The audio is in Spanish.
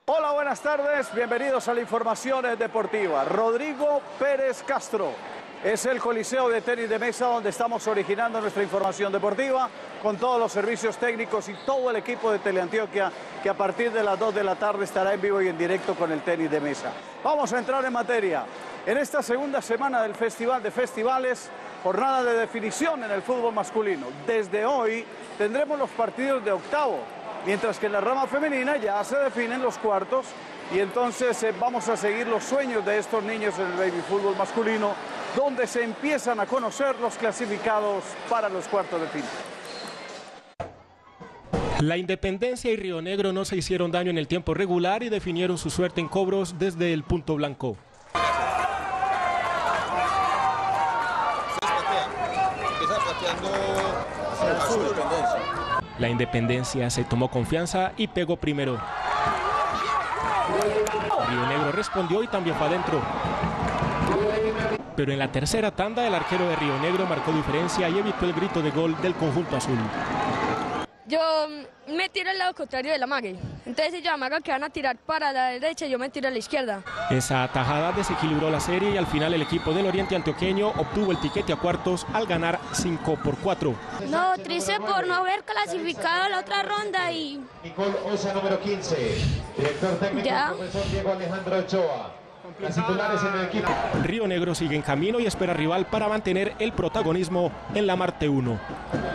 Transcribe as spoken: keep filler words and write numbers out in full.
Hola, buenas tardes, bienvenidos a la información deportiva. Rodrigo Pérez Castro es el Coliseo de Tenis de Mesa donde estamos originando nuestra información deportiva con todos los servicios técnicos y todo el equipo de Teleantioquia que a partir de las dos de la tarde estará en vivo y en directo con el tenis de mesa. Vamos a entrar en materia. En esta segunda semana del Festival de Festivales, jornada de definición en el fútbol masculino. Desde hoy tendremos los partidos de octavo, mientras que en la rama femenina ya se definen los cuartos y entonces eh, vamos a seguir los sueños de estos niños en el baby fútbol masculino, donde se empiezan a conocer los clasificados para los cuartos de final. La Independencia y Río Negro no se hicieron daño en el tiempo regular y definieron su suerte en cobros desde el punto blanco. La Independencia se tomó confianza y pegó primero. Río Negro respondió y también fue adentro. Pero en la tercera tanda el arquero de Río Negro marcó diferencia y evitó el grito de gol del conjunto azul. Yo me tiro al lado contrario de la mague. Entonces ellos amagan que van a tirar para la derecha y yo me tiro a la izquierda. Esa atajada desequilibró la serie y al final el equipo del Oriente Antioqueño obtuvo el tiquete a cuartos al ganar cinco por cuatro. No, triste por no haber clasificado a la otra ronda y... Nicole Osa, número quince. Director técnico, ya. Profesor Diego Alejandro Ochoa. Las titulares en el equipo. Río Negro sigue en camino y espera rival para mantener el protagonismo en la Marte uno.